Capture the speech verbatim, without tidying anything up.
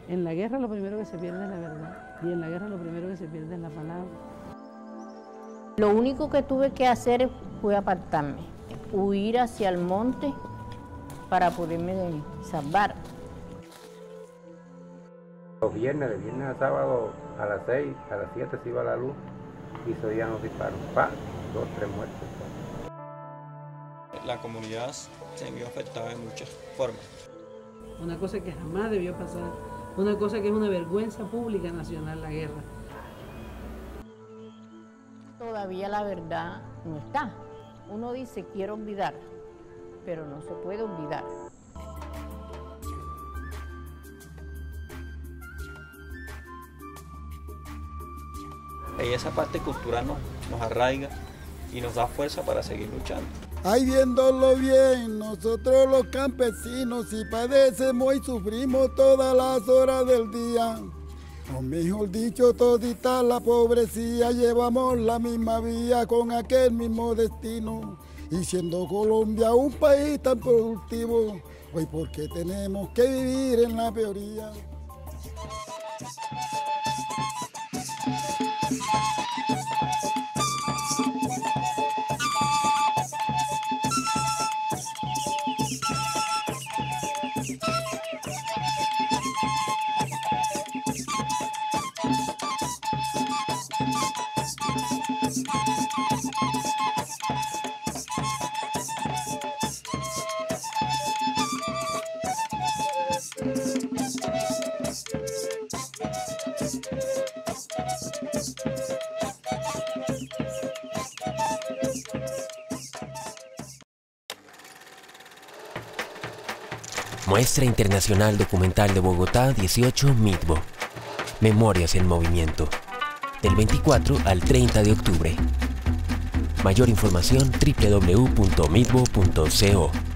En la guerra lo primero que se pierde es la verdad, y en la guerra lo primero que se pierde es la palabra. Lo único que tuve que hacer fue apartarme, huir hacia el monte para poderme salvar. Los viernes, de viernes a sábado, a las seis, a las siete se iba la luz y se oían los disparos. ¡Pam! Dos, tres muertos. La comunidad se vio afectada de muchas formas. Una cosa que jamás debió pasar, una cosa que es una vergüenza pública nacional, la guerra. Todavía la verdad no está. Uno dice quiero olvidar, pero no se puede olvidar. Y esa parte cultural nos, nos arraiga y nos da fuerza para seguir luchando. Ahí viéndolo bien, nosotros los campesinos si padecemos y sufrimos todas las horas del día. O mejor dicho, todita la pobrecía, llevamos la misma vía con aquel mismo destino. Y siendo Colombia un país tan productivo, hoy porque tenemos que vivir en la peoría. Muestra Internacional Documental de Bogotá dieciocho MITBO. Memorias en Movimiento. Del veinticuatro al treinta de octubre. Mayor información doble u doble u doble u punto mitbo punto co.